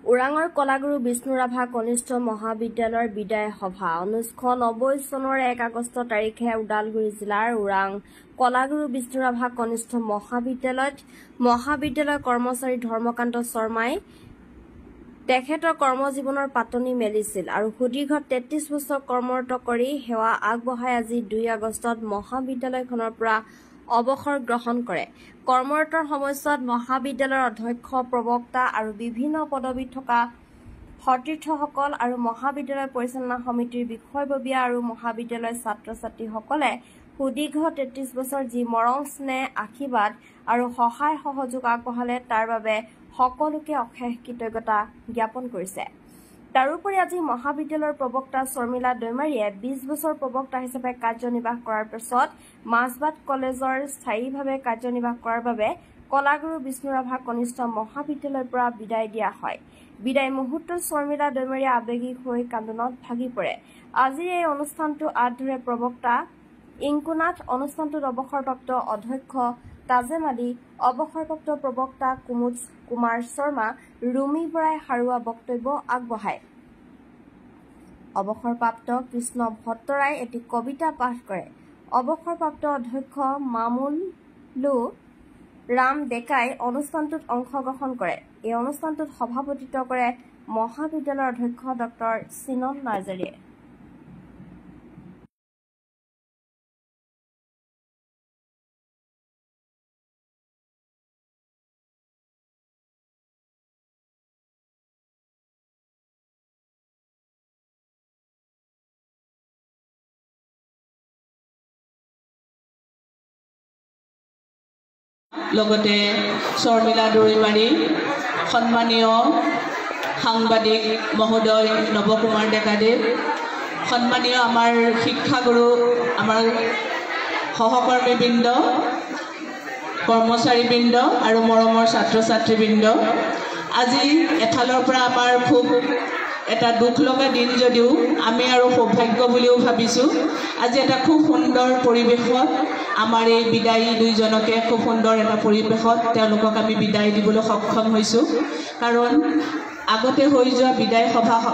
ওৰাঙৰ কলাগুৰু বিষ্ণু ৰাভা কনিষ্ঠ মহাবিদ্যালয়ৰ বিদায় সভা 1990 চনৰ 1 আগষ্ট তাৰিখে ওদালগুৰি জিলাৰ ওৰাং কলাগুৰু বিষ্ণু ৰাভা কনিষ্ঠ মহাবিদ্যালয় কৰ্মচাৰী ধৰ্মকান্ত শৰ্মাই তেখেতৰ কৰ্মজীৱনৰ পাতনি মেলিছিল আৰু সুদীৰ্ঘ 33 বছৰ কৰ্মৰত কৰি সেৱা আগবঢ়াই আজি 2 আগষ্টত মহাবিদ্যালয়খনৰ পৰা অৱসৰ গ্ৰহণ কৰে। কৰ্মৰতৰ সময়ছোৱাত মহাবিদ্যালয়ৰ অধ্যক্ষ প্ৰবক্তা আৰু বিভিন্ন পদবীত থকা সতীৰ্থসকল আৰু মহাবিদ্যালয় পৰিচালনা সমিতিৰ বিষয়ববীয়া আৰু মহাবিদ্যালয়ৰ ছাত্ৰ-ছাত্ৰীসকলে সুদীৰ্ঘ 33 বছৰ যি মৰম স্নেহ আশীৰ্বাদ আৰু সহায় সহযোগ আগবঢ়ালে তাৰ বাবে সকলোকে অশেষ কৃতজ্ঞতা জ্ঞাপন কৰিছে। তাৰোপৰি আজি মহাবিদ্যালয়ৰ প্ৰবক্তা শৰ্মিলা দৈমাৰীয়ে 20 বছৰ প্ৰবক্তা হিচাপে কাৰ্যনিৰ্বাহ কৰাৰ পিছত মাছবাট কলেজৰ স্থায়ীভাৱে কাৰ্যনিৰ্বাহ কৰাৰ বাবে কলাগুৰু বিষ্ণু ৰাভা কনিষ্ঠ মহাবিদ্যালয়ৰ পৰা বিদায় দিয়া হয়। বিদায় মুহূৰ্তত শৰ্মিলা দৈমাৰীয়ে আৱেগিক হৈ কান্দোনত ভাগি পৰে। আজিৰ এই অনুষ্ঠানটো আদৰে প্ৰবক্তা ইংকুনাথ, অনুষ্ঠানটোত অৱসৰপ্ৰাপ্ত অধ্যক্ষ তাজেম আলী, অৱসৰপ্ৰাপ্ত প্ৰবক্তা কুমুদ কুমাৰ শৰ্মা, ৰুমি বৰাই সাৰুৱা বক্তব্য আগবঢ়ায়। অৱসৰপ্ৰাপ্ত কৃষ্ণ ভট্টৰাই এটি কবিতা পাঠ কৰে। অৱসৰপ্ৰাপ্ত অধ্যক্ষ মামুলু ৰাম ডেকাই অনুষ্ঠানটোত অংশগ্ৰহণ কৰে। এই অনুষ্ঠানটোত সভাপতিত্ব কৰে মহাবিদ্যালয়ৰ অধ্যক্ষ ডক্টৰ চিনন নাৰ্জাৰীয়ে। লগতে শৰ্মিলা দৈমাৰী, সন্মানীয় সাংবাদিক মহোদয় নৱকুমাৰ ডেকাদেৱ, সন্মানীয় আমাৰ শিক্ষাগুৰু, আমাৰ সহকৰ্মীবৃন্দ, কৰ্মচাৰীবৃন্দ আৰু মৰমৰ ছাত্ৰ ছাত্ৰীবৃন্দ, আজি এফালৰ পৰা আমাৰ খুব এটা দুখ লগা দিন যদিও আমি আৰু সৌভাগ্য বুলিও ভাবিছোঁ। আজি এটা খুব সুন্দৰ পৰিৱেশত আমাৰ এই বিদায়ী দুইজনকে খুব সুন্দৰ এটা পৰিৱেশত তেওঁলোকক আমি বিদায় দিবলৈ সক্ষম হৈছোঁ। কাৰণ আগতে হৈ যোৱা বিদায়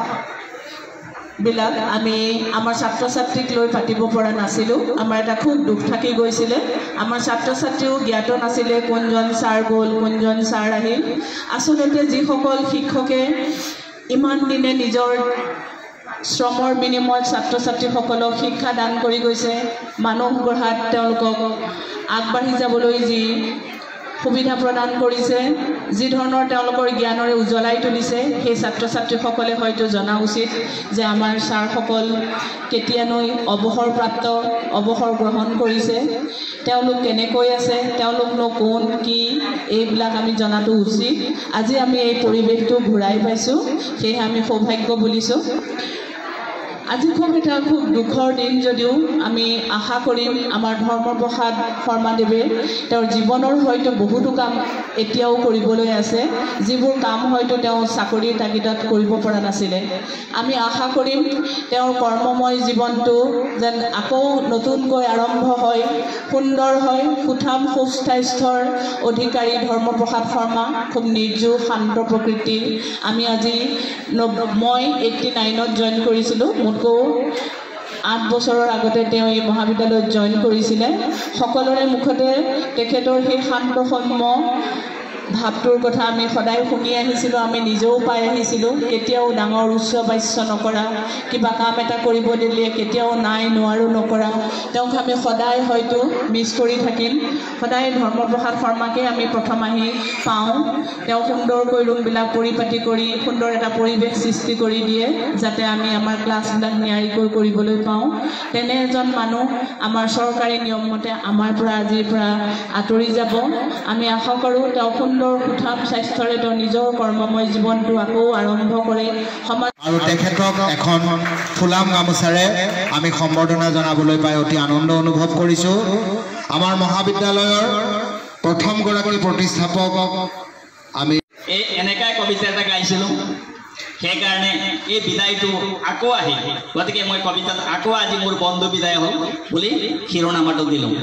সভাবিলাক আমি আমাৰ ছাত্ৰ ছাত্ৰীক লৈ পাতিব পৰা নাছিলোঁ। আমাৰ এটা খুব দুখ থাকি গৈছিলে। আমাৰ ছাত্ৰ ছাত্ৰীও জ্ঞাত নাছিলে কোনজন ছাৰ গ'ল, কোনজন ছাৰ আহিল। আচলতে যিসকল শিক্ষকে ইমান দিনে নিজৰ শ্ৰমৰ বিনিময়ত ছাত্ৰ ছাত্ৰীসকলক শিক্ষা দান কৰি গৈছে, মানুহ গঢ়াত তেওঁলোকক আগবাঢ়ি যাবলৈ যি সুবিধা প্ৰদান কৰিছে, যি ধৰণৰ তেওঁলোকৰ জ্ঞানৰে উজ্বলাই তুলিছে, সেই ছাত্ৰ ছাত্ৰীসকলে হয়তো জনা উচিত যে আমাৰ ছাৰসকল কেতিয়ালৈ অৱসৰ গ্ৰহণ কৰিছে, তেওঁলোক কেনেকৈ আছে, তেওঁলোকনো কোন কি, এইবিলাক আমি জনাটো উচিত। আজি আমি এই পৰিৱেশটো ঘূৰাই পাইছোঁ, সেয়েহে আমি সৌভাগ্য বুলিছোঁ। আজি খুব দুখৰ দিন যদিও আমি আশা কৰিম আমাৰ ধৰ্মপ্ৰসাদ শৰ্মাদেৱে তেওঁৰ জীৱনৰ হয়তো বহুতো কাম এতিয়াও কৰিবলৈ আছে, যিবোৰ কাম হয়তো তেওঁ চাকৰিৰ তাগিদাত কৰিব পৰা নাছিলে। আমি আশা কৰিম তেওঁৰ কৰ্মময় জীৱনটো যেন আকৌ নতুনকৈ আৰম্ভ হয়, সুন্দৰ হয়, সুঠাম সুস্বাস্থ্যৰ অধিকাৰী ধৰ্মপ্ৰসাদ শৰ্মা খুব নিৰ্জীৱ শান্ত প্ৰকৃতিৰ। আমি আজি মই 89ত জইন কৰিছিলোঁ, 8 বছৰৰ আগতে তেওঁ এই মহাবিদ্যালয়ত জইন কৰিছিলে। সকলোৰে মুখতে তেখেতৰ সেই শান্ত সৌম্য ভাৱটোৰ কথা আমি সদায় শুনি আহিছিলোঁ, আমি নিজেও পাই আহিছিলোঁ। কেতিয়াও ডাঙৰ উচ্চ বাচ্য নকৰা, কিবা কাম এটা কৰিব দিলে কেতিয়াও নাই নোৱাৰোঁ নকৰা, তেওঁক আমি সদায় হয়তো মিছ কৰি থাকিম। সদায় ধৰ্মপ্ৰসাদ শৰ্মাকে আমি প্ৰথম আহি পাওঁ। তেওঁ সুন্দৰকৈ ৰুমবিলাক পৰিপাতি কৰি সুন্দৰ এটা পৰিৱেশ সৃষ্টি কৰি দিয়ে, যাতে আমি আমাৰ ক্লাছবিলাক নিয়াৰিকৈ কৰিবলৈ পাওঁ। তেনে এজন মানুহ আমাৰ চৰকাৰী নিয়মমতে আমাৰ পৰা আজিৰ পৰা আঁতৰি যাব। আমি আশা কৰোঁ তেওঁ সুন্দৰ সুঠাম স্বাস্থ্যৰে তেওঁ নিজৰ কৰ্মময় জীৱনটো আকৌ আৰম্ভ কৰে। আৰু তেখেতক এখন ফুলাম গামোচাৰে আমি সম্বৰ্ধনা জনাবলৈ পাই অতি আনন্দ অনুভৱ কৰিছোঁ। আমাৰ মহাবিদ্যালয়ৰ প্ৰথমগৰাকী প্ৰতিষ্ঠাপক আমি এনেকাই কবিতা এটা গাইছিলোঁ, সেইকাৰণে এই বিদায়টো আকৌ আহিল। গতিকে মই কবিতাত আকৌ আজি মোৰ বন্ধু বিদায় হ'ল বুলি শিৰোনামাটো দিলোঁ।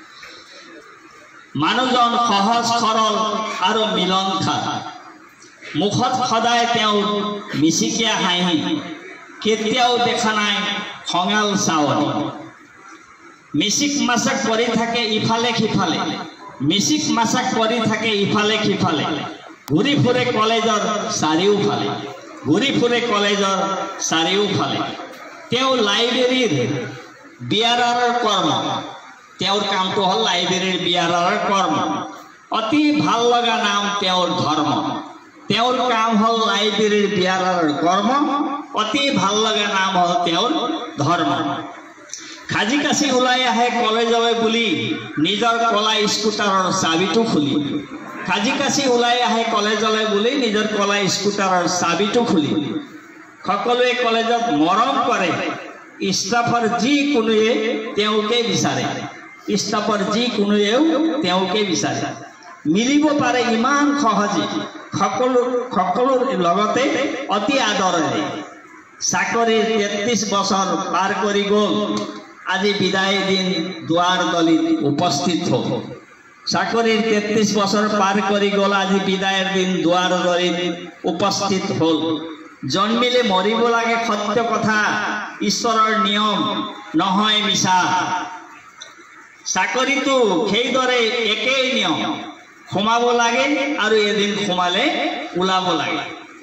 মানুহজন সহজ সৰল আৰু মিলনসাৰ, মুখত সদায় তেওঁ মিচিকিয়া হাঁহি, কেতিয়াও দেখা নাই খঙাল চাৱনি। মিচিক মাচাক কৰি থাকে ইফালে সিফালে, মিচিক মাচাক কৰি থাকে ইফালে সিফালে, ঘূৰি ফুৰে কলেজৰ চাৰিওফালে, ঘূৰি ফুৰে কলেজৰ চাৰিওফালে। তেওঁ লাইব্ৰেৰীৰ বিয়াৰাৰৰ কৰ্ম, তেওঁৰ কামটো হ'ল লাইব্ৰেৰীৰ বিয়াৰাৰৰ কৰ্ম। অতি ভাল লগা নাম তেওঁৰ ধৰ্ম, তেওঁৰ কাম হ'ল লাইব্ৰেৰীৰ বিয়াৰাৰৰ কৰ্ম, অতি ভাল লগা নাম হ'ল তেওঁৰ ধৰ্ম। খাজি কাচি ওলাই আহে কলেজলৈ বুলি নিজৰ কলা স্কুটাৰৰ চাবিটো খুলি, খাজি কাচি ওলাই আহে কলেজলৈ বুলি নিজৰ কলা স্কুটাৰৰ চাবিটো খুলি। সকলোৱে কলেজত মৰম কৰে, ষ্টাফৰ যিকোনোৱে তেওঁকে বিচাৰে, ষ্টাফৰ যিকোনোৱেও তেওঁকে বিচাৰে। মিলিব পাৰে ইমান সহজে সকলোৰ লগতে অতি আদৰেৰে। চাকৰিৰ 33 বছৰ পাৰ কৰি গ'ল, আজি বিদায় দিন দুৱাৰ দলিত উপস্থিত হ'ল। চাকৰিৰ 33 বছৰ পাৰ কৰি গ'ল, আজি বিদায়ৰ দিন দুৱাৰ দলিত উপস্থিত হ'ল। জন্মিলে মৰিব লাগে সত্য কথা, ঈশ্বৰৰ নিয়ম নহয় মিছা। চাকৰিটো সেইদৰে একেই নিয়ম, সোমাব লাগে আৰু এদিন সোমালে ওলাব লাগে।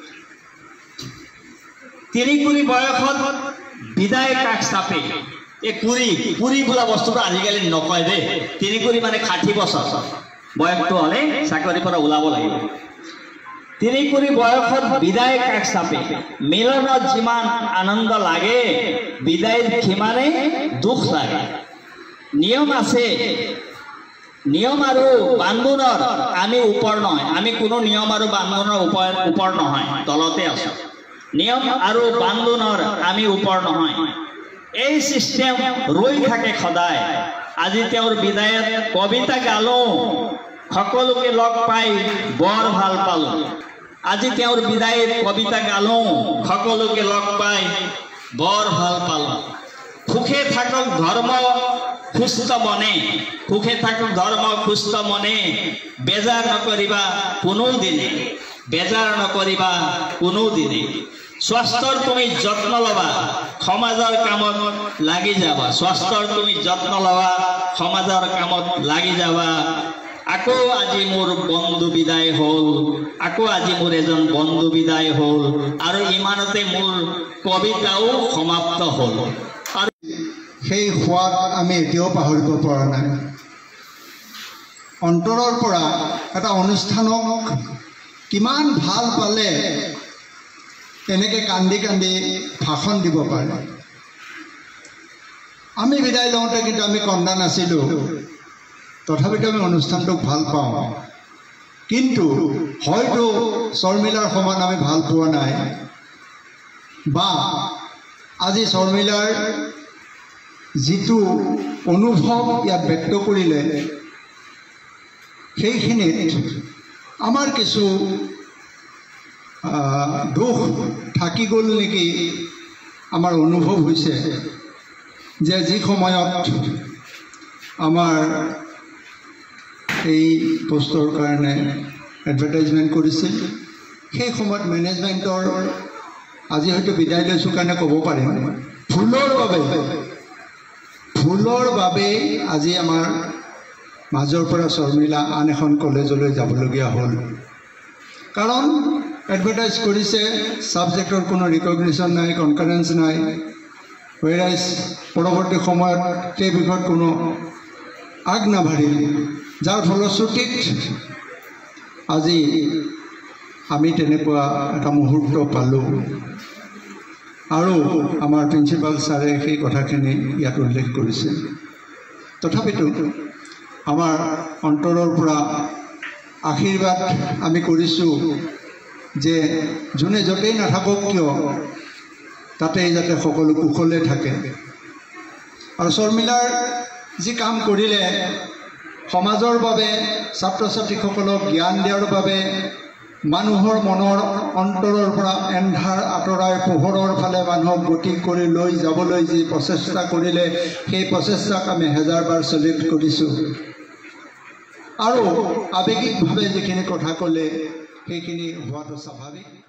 তিনিকুৰি বয়সত বিদায় কাষ চাপে। এই কুৰি বোলা বস্তুটো আজিকালি নকয় দেই। তিনিকুৰি মানে 60 বছৰ বয়সটো হ'লে চাকৰিৰ পৰা ওলাব লাগিব। তিনিকুৰি বয়সত বিদায় কাষ চাপে। মিলনত যিমান আনন্দ লাগে, বিদায়ত সিমানে দুখ লাগে। নিয়ম আছে, নিয়ম আৰু বান্ধোনৰ আমি ওপৰ নহয়, আমি কোনো নিয়ম আৰু বান্ধোনৰ ওপৰ নহয়, তলতে আছো। নিয়ম আৰু বান্ধোনৰ আমি ওপৰ নহয়। এই চিষ্টেম ৰৈ থাকে সদায়। আজি তেওঁৰ বিদায়ত কবিতা গালো, সকলোকে লগ পাই বৰ ভাল পালো। আজি তেওঁৰ বিদায়ত কবিতা গালো, সকলোকে লগ পাই বৰ ভাল পালো। সুখে থাকক ধৰ্ম সুস্থ মনে, সুখে থাকক ধৰ্ম সুস্থ মনে, বেজাৰ নকৰিবা কোনো দিনে, বেজাৰ নকৰিবা কোনো দিনে। স্বাস্থ্যৰ তুমি যত্ন ল'বা, সমাজৰ কামত লাগি যাবা। স্বাস্থ্যৰ তুমি যত্ন ল'বা, সমাজৰ কামত লাগি যাবা। আকৌ আজি মোৰ বন্ধু বিদায় হ'ল, আকৌ আজি মোৰ এজন বন্ধু বিদায় হ'ল, আৰু ইমানতে মোৰ কবিতাও সমাপ্ত হ'ল। সেই সোৱাদ আমি এতিয়াও পাহৰিব পৰা নাই। অন্তৰৰ পৰা এটা অনুষ্ঠানক কিমান ভাল পালে এনেকৈ কান্দি কান্দি ভাষণ দিব পাৰে। আমি বিদায় লওঁতে কিন্তু আমি কন্দা নাছিলোঁ, তথাপিতো আমি অনুষ্ঠানটোক ভাল পাওঁ। কিন্তু হয়তো শৰ্মিলাৰ সমান আমি ভাল পোৱা নাই, বা আজি শৰ্মিলাৰ যিটো অনুভৱ ইয়াত ব্যক্ত কৰিলে, সেইখিনিত আমাৰ কিছু দুখ থাকি গ'ল নেকি আমাৰ অনুভৱ হৈছে। যে যি সময়ত আমাৰ এই পোষ্টৰ কাৰণে এডভাৰটাইজমেণ্ট কৰিছিল, সেই সময়ত মেনেজমেণ্টৰ আজি হয়তো বিদায় লৈছোঁ কাৰণে ক'ব পাৰিম, ভুলৰ বাবে আজি আমাৰ মাজৰ পৰা শৰ্মিলা আন এখন কলেজলৈ যাবলগীয়া হ'ল। কাৰণ এডভাৰটাইজ কৰিছে, ছাবজেক্টৰ কোনো ৰিকগনিশ্যন নাই, কনকাৰেঞ্চ নাই, ৱেৰাইজ পৰৱৰ্তী সময়ত সেই বিষয়ত কোনো আগ নাবাঢ়িল, যাৰ ফলশ্ৰুতিত আজি আমি তেনেকুৱা এটা মুহূৰ্ত পালোঁ। আৰু আমাৰ প্ৰিন্সিপাল ছাৰে সেই কথাখিনি ইয়াত উল্লেখ কৰিছে। তথাপিতো আমাৰ অন্তৰৰ পৰা আশীৰ্বাদ আমি কৰিছোঁ যে যোনে য'তেই নাথাকক কিয় তাতেই যাতে সকলো কুশলে থাকে। আৰু শৰ্মিলাৰ যি কাম কৰিলে, সমাজৰ বাবে, ছাত্ৰ ছাত্ৰীসকলক জ্ঞান দিয়াৰ বাবে, মানুহৰ মনৰ অন্তৰৰ পৰা এন্ধাৰ আঁতৰাই পোহৰৰ ফালে মানুহক গতি কৰি লৈ যাবলৈ যি প্ৰচেষ্টা কৰিলে, সেই প্ৰচেষ্টাক আমি হেজাৰবাৰ চেলিউট কৰিছোঁ। আৰু আৱেগিকভাৱে যিখিনি কথা ক'লে সেইখিনি হোৱাটো স্বাভাৱিক।